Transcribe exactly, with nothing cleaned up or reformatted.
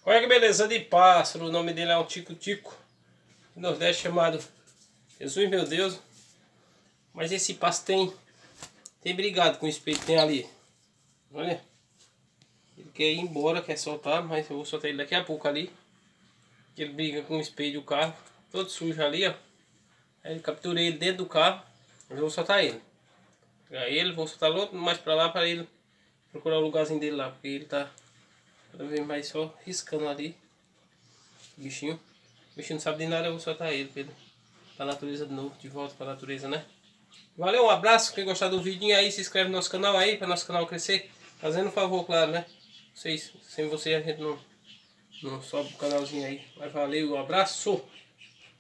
Olha que beleza de pássaro, o nome dele é um tico-tico, no Nordeste chamado Jesus, meu Deus. Mas esse pássaro tem, tem brigado com o espelho que tem ali. Olha, ele quer ir embora, quer soltar, mas eu vou soltar ele daqui a pouco ali. Ele briga com o espelho do carro, todo sujo ali, ó. Aí eu capturei ele dentro do carro, eu vou soltar ele. Pegar ele, vou soltar outro mais pra lá para ele procurar o lugarzinho dele lá, porque ele tá cada vez mais só riscando ali. O bichinho. O bichinho não sabe de nada, eu vou soltar ele pra ele pra natureza de novo, de volta pra natureza, né? Valeu, um abraço, quem gostar do vidinho aí, se inscreve no nosso canal aí, para nosso canal crescer. Fazendo um favor, claro, né? Vocês, sem vocês a gente não, não sobe o canalzinho aí. Mas valeu, um abraço!